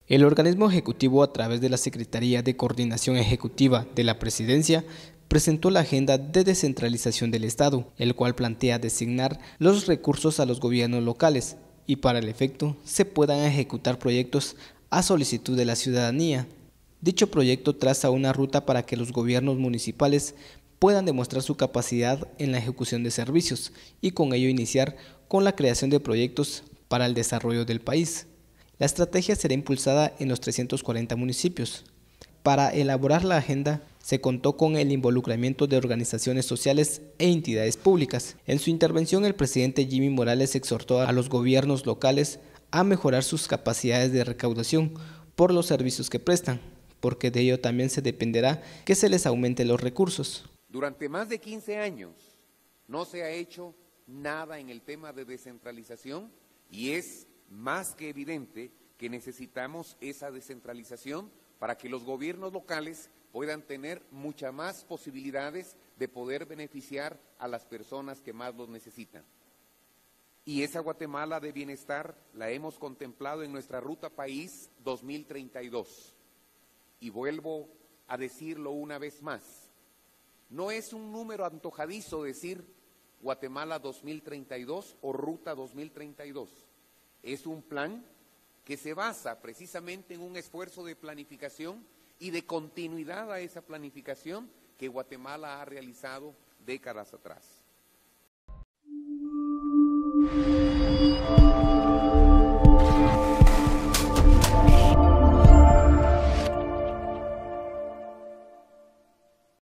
El organismo ejecutivo, a través de la Secretaría de Coordinación Ejecutiva de la Presidencia, presentó la Agenda de Descentralización del Estado, el cual plantea designar los recursos a los gobiernos locales y para el efecto se puedan ejecutar proyectos a solicitud de la ciudadanía. Dicho proyecto traza una ruta para que los gobiernos municipales puedan demostrar su capacidad en la ejecución de servicios y con ello iniciar con la creación de proyectos para el desarrollo del país. La estrategia será impulsada en los 340 municipios. Para elaborar la agenda, se contó con el involucramiento de organizaciones sociales e entidades públicas. En su intervención, el presidente Jimmy Morales exhortó a los gobiernos locales a mejorar sus capacidades de recaudación por los servicios que prestan, porque de ello también se dependerá que se les aumente los recursos. Durante más de 15 años no se ha hecho nada en el tema de descentralización y es más que evidente que necesitamos esa descentralización para que los gobiernos locales puedan tener muchas más posibilidades de poder beneficiar a las personas que más los necesitan. Y esa Guatemala de bienestar la hemos contemplado en nuestra Ruta País 2032. Y vuelvo a decirlo una vez más, no es un número antojadizo decir Guatemala 2032 o Ruta 2032. Es un plan que se basa precisamente en un esfuerzo de planificación y de continuidad a esa planificación que Guatemala ha realizado décadas atrás.